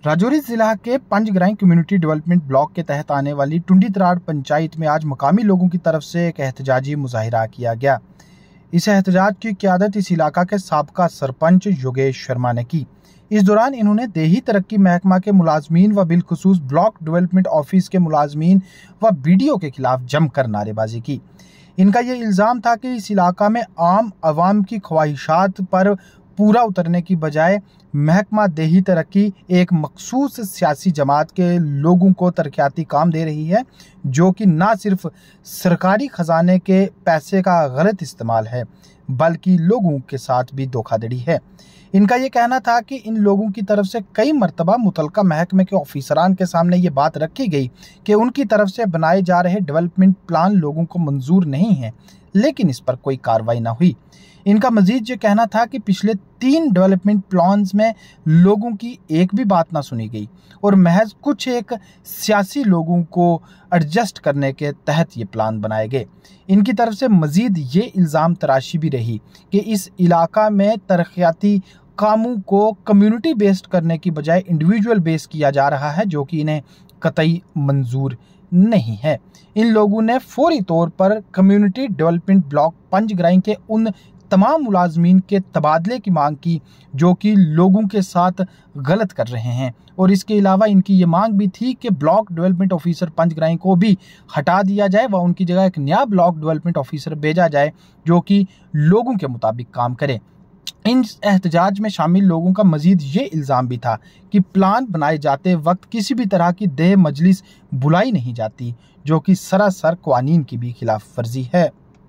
राजौरी जिला के पंजग्राई community development block के तहत आने वाली टुंडी तराड़ पंचायत में आज मकामी लोगों की तरफ से एक एहतजाजी मुजाहिरा किया गया। इस एहतजाज की क़यादत इस इलाका के साबका सरपंच योगेश शर्मा ने की। इस दौरान इन्होंने देही तरक्की महकमा के मुलाजमीन व बिलखुसूस ब्लॉक डेवलपमेंट ऑफिस के मुलाजमीन व BDO के खिलाफ जमकर नारेबाजी की। इनका ये इल्ज़ाम था कि इस इलाका में आम आवाम की ख्वाहिशात पर पूरा उतरने की बजाय महकमा देही तरक्की एक मखसूस सियासी जमात के लोगों को तरक्याती काम दे रही है, जो कि न सिर्फ सरकारी खजाने के पैसे का गलत इस्तेमाल है बल्कि लोगों के साथ भी धोखाधड़ी है। इनका ये कहना था कि इन लोगों की तरफ से कई मरतबा मुतलका महकमे के ऑफिसरान के सामने ये बात रखी गई कि उनकी तरफ से बनाए जा रहे डेवलपमेंट प्लान लोगों को मंजूर नहीं है, लेकिन इस पर कोई कार्रवाई न हुई। इनका मजीद ये कहना था कि पिछले 3 डेवलपमेंट प्लान्स में लोगों की एक भी बात ना सुनी गई और महज कुछ एक सियासी लोगों को एडजस्ट करने के तहत ये प्लान बनाए गए। इनकी तरफ से मजीद ये इल्ज़ाम तराशी भी रही कि इस इलाका में तरक्याती कामों को कम्युनिटी बेस्ड करने की बजाय इंडिविजुअल बेस्ड किया जा रहा है, जो कि इन्हें कतई मंजूर नहीं है। इन लोगों ने फौरी तौर पर कम्युनिटी डेवलपमेंट ब्लॉक पंजग्राई के उन तमाम मुलाजमीन के तबादले की मांग की जो कि लोगों के साथ गलत कर रहे हैं, और इसके अलावा इनकी ये मांग भी थी कि ब्लॉक डेवलपमेंट ऑफिसर पंजग्राई को भी हटा दिया जाए व उनकी जगह एक नया ब्लॉक डेवलपमेंट ऑफिसर भेजा जाए जो कि लोगों के मुताबिक काम करे। इन एहतजाज में शामिल लोगों का मजीद ये इल्ज़ाम भी था कि प्लान बनाए जाते वक्त किसी भी तरह की देह मजलिस बुलाई नहीं जाती, जो कि सरासर कानून की भी खिलाफ वर्जी है।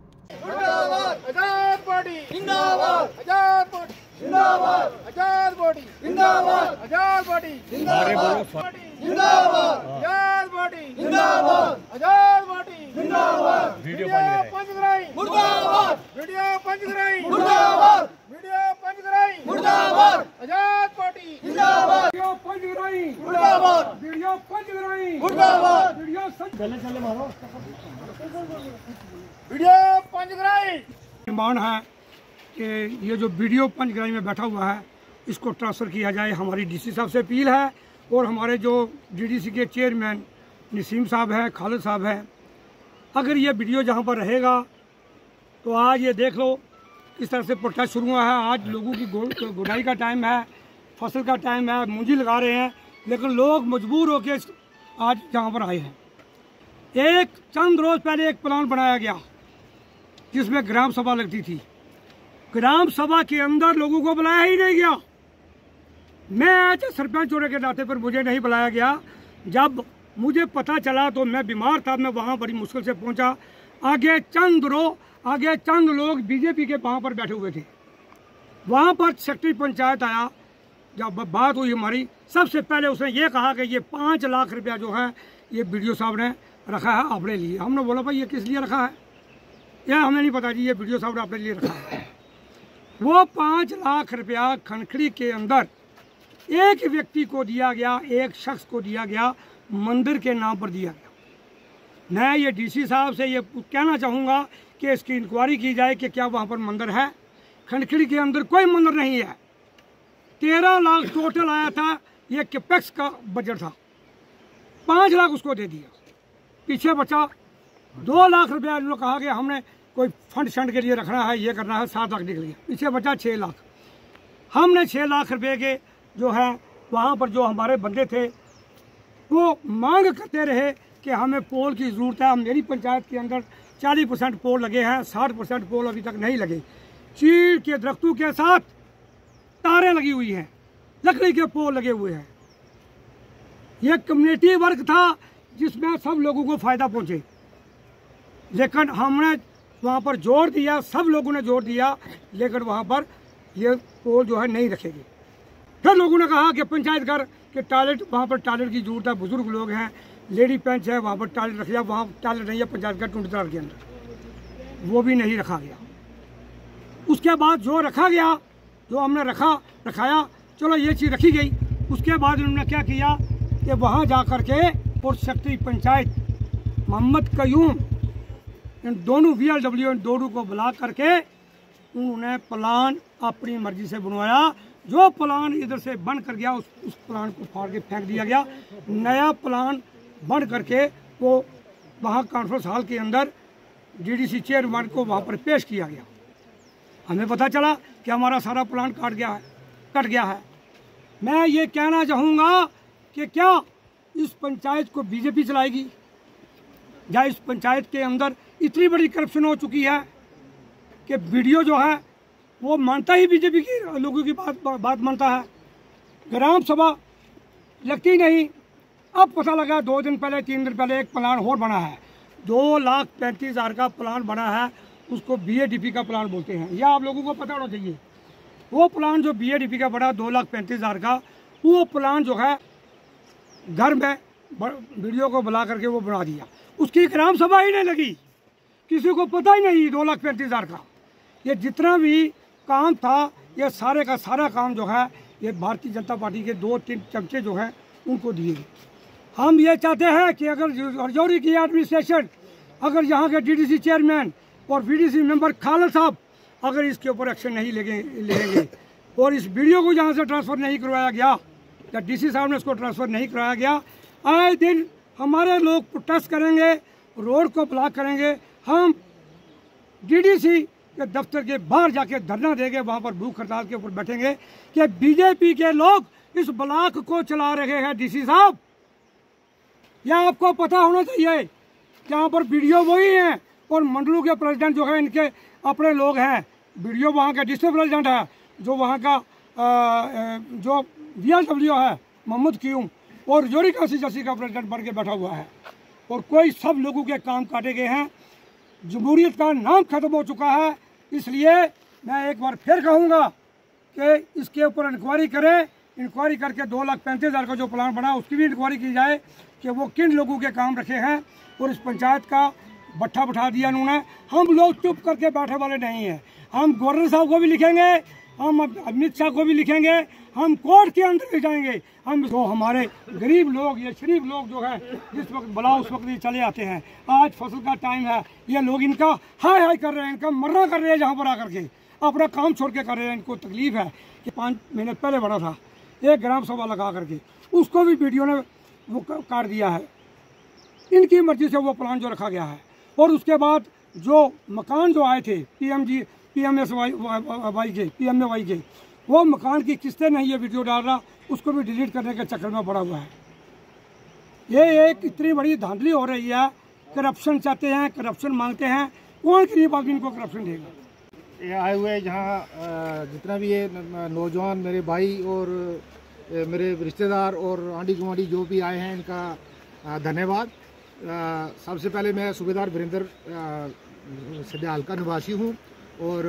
डिमांड है कि ये जो BDO पंजग्राई में बैठा हुआ है इसको ट्रांसफ़र किया जाए। हमारी DC साहब से अपील है और हमारे जो DDC के चेयरमैन नसीम साहब हैं, खालिद साहब हैं, अगर ये BDO जहाँ पर रहेगा तो आज ये देख लो किस तरह से प्रोटेस्ट शुरू हुआ है। आज लोगों की गुडाई का टाइम है, फसल का टाइम है, मूंजी लगा रहे हैं, लेकिन लोग मजबूर होकर आज यहाँ पर आए हैं। चंद रोज़ पहले एक प्लान बनाया गया जिसमें ग्राम सभा लगती थी। ग्राम सभा के अंदर लोगों को बुलाया ही नहीं गया। मैं आज सरपंच होने के नाते पर मुझे नहीं बुलाया गया। जब मुझे पता चला तो मैं बीमार था, मैं वहाँ बड़ी मुश्किल से पहुँचा। आगे चंद लोग BJP के वहाँ पर बैठे हुए थे। वहाँ पर सेक्रेटरी पंचायत आया, जब बात हुई हमारी, सबसे पहले उसने ये कहा कि ये 5 लाख रुपया जो है ये BDO साहब ने रखा है अपने लिए। हमने बोला भाई ये किस लिए रखा है? यह हमें नहीं पता जी, ये BDO साहब ने अपने लिए रखा है। वो 5 लाख रुपया खनखड़ी के अंदर एक व्यक्ति को दिया गया, एक शख्स को दिया गया, मंदिर के नाम पर दिया गया। मैं ये DC साहब से ये कहना चाहूँगा कि इसकी इंक्वायरी की जाए कि क्या वहाँ पर मंदिर है। खनखड़ी के अंदर कोई मंदिर नहीं है। 13 लाख टोटल आया था, ये कैपेक्स का बजट था, 5 लाख उसको दे दिया। पीछे बचा 2 लाख रुपया। इन्होंने कहा कि हमने कोई फंड शंड के लिए रखना है, ये करना है, 7 लाख निकल गया। पीछे बचा 6 लाख। हमने 6 लाख रुपये के जो है वहाँ पर जो हमारे बंदे थे वो मांग करते रहे कि हमें पोल की ज़रूरत है। मेरी पंचायत के अंदर 40% पोल लगे हैं, 60% पोल अभी तक नहीं लगे। चीड़ के दरख्तों के साथ तारें लगी हुई हैं, लकड़ी के पोल लगे हुए हैं। ये कम्युनिटी वर्क था जिसमें सब लोगों को फ़ायदा पहुँचे, लेकिन हमने वहाँ पर जोर दिया, सब लोगों ने जोर दिया, लेकिन वहाँ पर ये पोल जो है नहीं रखेगी। फिर लोगों ने कहा कि पंचायत घर के टॉयलेट, वहाँ पर टॉयलेट की जरूरत है, बुजुर्ग लोग हैं, लेडी पेंच है, वहाँ पर टॉयलेट रख लिया। वहाँ टॉयलेट नहीं है पंचायत घर टुंडी तराड़ के अंदर, वो भी नहीं रखा गया। उसके बाद जो रखा गया, जो हमने रखाया, चलो ये चीज़ रखी गई। उसके बाद उन्होंने क्या किया कि वहाँ जा कर के और सेक्रेटरी पंचायत मोहम्मद कयूम, इन दोनों VLW इन दोनों को बुला करके उन्होंने प्लान अपनी मर्जी से बनवाया जो प्लान इधर से बन कर गया उस प्लान को फाड़ के फेंक दिया गया। नया प्लान बन करके वो वहाँ कॉन्फ्रेंस हॉल के अंदर डीडीसी चेयरमैन को वहाँ पर पेश किया गया। हमें पता चला कि हमारा सारा प्लान कट गया है। मैं ये कहना चाहूँगा कि क्या इस पंचायत को बीजेपी चलाएगी, या इस पंचायत के अंदर इतनी बड़ी करप्शन हो चुकी है कि वीडियो जो है वो मानता ही बीजेपी की लोगों की बात मानता है, ग्राम सभा लगती नहीं। अब पता लगा 2 दिन पहले 3 दिन पहले एक प्लान और बना है, 2,35,000 का प्लान बना है, उसको BADP का प्लान बोलते हैं। यह आप लोगों को पता होना चाहिए। वो प्लान जो BADP का बना 2,35,000 का, वो प्लान जो है घर में वीडियो को बुला करके वो बना दिया। उसकी ग्राम सभा ही नहीं लगी, किसी को पता ही नहीं 2,35,000 का। ये जितना भी काम था, ये सारे का सारा काम जो है ये भारतीय जनता पार्टी के 2-3 चमचे जो हैं उनको दिए। हम ये चाहते हैं कि अगर राजौरी की एडमिनिस्ट्रेशन, अगर यहाँ के DDC चेयरमैन और VDC मेंबर खालद साहब अगर इसके ऊपर एक्शन नहीं लेंगे और इस वीडियो को यहाँ से ट्रांसफ़र नहीं करवाया गया, या DC साहब ने इसको ट्रांसफ़र नहीं कराया गया, आए दिन हमारे लोग प्रोटेस्ट करेंगे, रोड को ब्लॉक करेंगे। हम DDC के दफ्तर के बाहर जाके धरना देंगे, वहाँ पर भूख हड़ताल के ऊपर बैठेंगे कि बीजेपी के लोग इस ब्लॉक को चला रहे हैं। DC साहब, यह आपको पता होना चाहिए। यहाँ पर वीडियो वही हैं और मंडलों के प्रेसिडेंट जो है इनके अपने लोग हैं। वीडियो वहाँ का डिस्ट्रिक्ट प्रेसिडेंट है, जो वहाँ का जो VLW है मोहम्मद क्यूम, और राजौरी कांस्टिट्यूंसी का प्रेसिडेंट बन के बैठा हुआ है। और कोई सब लोगों के काम काटे गए हैं। जमहूरियत का नाम खत्म हो चुका है। इसलिए मैं एक बार फिर कहूँगा कि इसके ऊपर इंक्वायरी करें। इंक्वायरी करके 2,35,000 का जो प्लान बना उसकी भी इंक्वायरी की जाए कि वो किन लोगों के काम रखे हैं। और इस पंचायत का भट्ठा बिठा दिया उन्होंने। हम लोग चुप करके बैठे वाले नहीं हैं। हम गवर्नर साहब को भी लिखेंगे, हम अमित शाह को भी लिखेंगे, हम कोर्ट के अंदर भी जाएंगे। हम जो हमारे गरीब लोग, ये शरीफ लोग जो है, जिस वक्त बुलाओ उस वक्त ये चले आते हैं। आज फसल का टाइम है, ये लोग इनका हाय हाय कर रहे हैं, इनका मरना कर रहे हैं, जहाँ पर आकर के अपना काम छोड़ के कर रहे हैं। इनको तकलीफ है कि 5 महीने पहले बना था एक ग्राम सभा लगा करके, उसको भी वीडियो ने वो काट दिया है। इनकी मर्जी से वो प्लान जो रखा गया है। और उसके बाद जो मकान जो आए थे PMSY के, वो मकान की किस्तें नहीं ये वीडियो डाल रहा, उसको भी डिलीट करने के चक्कर में पड़ा हुआ है। ये एक इतनी बड़ी धांधली हो रही है। करप्शन चाहते हैं, करप्शन मांगते हैं। कौन गरीब आदमी इनको करप्शन देगा? ये आए हुए जहाँ जितना भी ये नौजवान मेरे भाई और मेरे रिश्तेदार और आंटी गुआंढी जो भी आए हैं, इनका धन्यवाद। सबसे पहले मैं सूबेदार वीरेंद्र सड्याल का निवासी हूँ और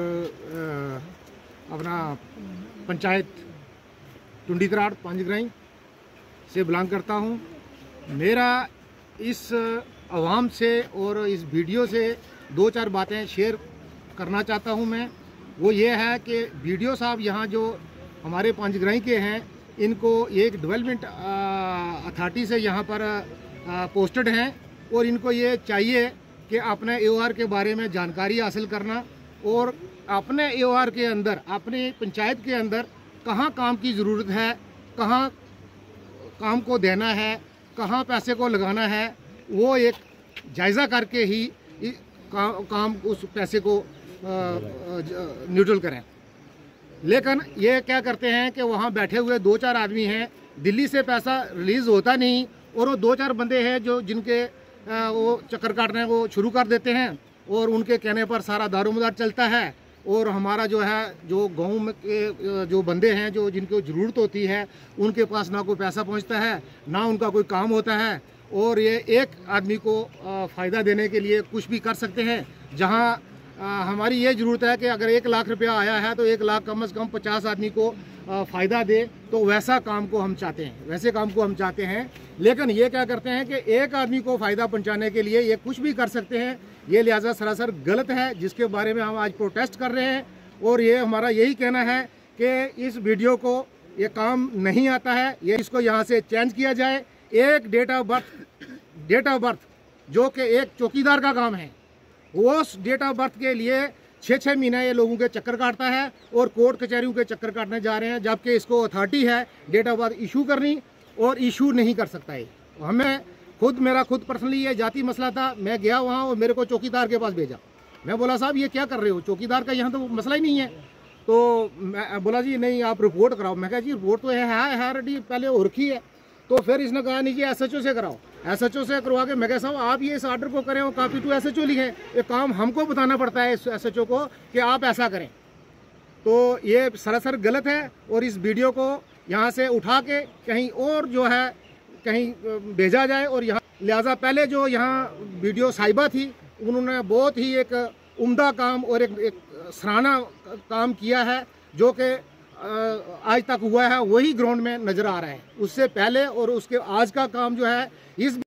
अपना पंचायत टुंडी तराड़ पंजग्राई से बिलोंग करता हूँ। मेरा इस आवाम से और इस वीडियो से 2-4 बातें शेयर करना चाहता हूँ मैं। वो ये है कि वीडियो साहब यहाँ जो हमारे पंजग्राई के हैं, इनको एक डेवलपमेंट अथॉरिटी से यहाँ पर पोस्टेड हैं और इनको ये चाहिए कि अपने AOR के बारे में जानकारी हासिल करना और अपने AOR के अंदर, अपनी पंचायत के अंदर कहाँ काम की ज़रूरत है, कहाँ काम को देना है, कहाँ पैसे को लगाना है, वो एक जायज़ा करके ही काम उस पैसे को न्यूट्रल करें। लेकिन ये क्या करते हैं कि वहाँ बैठे हुए 2-4 आदमी हैं, दिल्ली से पैसा रिलीज़ होता नहीं और वो 2-4 बंदे हैं जो जिनके वो चक्कर काटने को शुरू कर देते हैं और उनके कहने पर सारा दारोमदार चलता है। और हमारा जो है, जो गाँव में के जो बंदे हैं जो जिनको ज़रूरत होती है, उनके पास ना कोई पैसा पहुंचता है, ना उनका कोई काम होता है। और ये एक आदमी को फ़ायदा देने के लिए कुछ भी कर सकते हैं। जहां हमारी ये ज़रूरत है कि अगर 1 लाख रुपया आया है तो 1 लाख कम से कम 50 आदमी को फ़ायदा दे, तो वैसा काम को हम चाहते हैं, वैसे काम को हम चाहते हैं। लेकिन ये क्या करते हैं कि एक आदमी को फ़ायदा पहुंचाने के लिए ये कुछ भी कर सकते हैं। ये लिहाजा सरासर गलत है, जिसके बारे में हम आज प्रोटेस्ट कर रहे हैं। और ये हमारा यही कहना है कि इस वीडियो को ये काम नहीं आता है, ये इसको यहाँ से चेंज किया जाए। एक डेट ऑफ बर्थ जो कि एक चौकीदार का काम है, उस डेट ऑफ बर्थ के लिए 6-6 महीना ये लोगों के चक्कर काटता है और कोर्ट कचहरियों के चक्कर काटने जा रहे हैं, जबकि इसको अथॉरिटी है डेट ऑफ बर्थ इशू करनी और इशू नहीं कर सकता है। हमें मेरा खुद पर्सनली ये जाती मसला था, मैं गया वहाँ और मेरे को चौकीदार के पास भेजा। मैं बोला साहब ये क्या कर रहे हो, चौकीदार का यहाँ तो मसला ही नहीं है। तो मैं बोला जी नहीं आप रिपोर्ट कराओ। मैं कहा जी रिपोर्ट तो है ऑलरेडी पहले हो रखी है। तो फिर इसने कहा नहीं जी SHO से कराओ। SHO से करवा के मैं कहा साहब आप ये इस आर्डर को करें और कॉपी टू SHO लिखें, ये काम हमको बताना पड़ता है इस SHO को कि आप ऐसा करें। तो ये सरासर गलत है और इस वीडियो को यहाँ से उठा के कहीं और जो है कहीं भेजा जाए। और यहाँ लिहाजा पहले जो यहाँ वीडियो साहिबा थी उन्होंने बहुत ही एक उम्दा काम और एक सराहना काम किया है, जो कि आज तक हुआ है वही ग्राउंड में नज़र आ रहा है। उससे पहले और उसके आज का काम जो है इस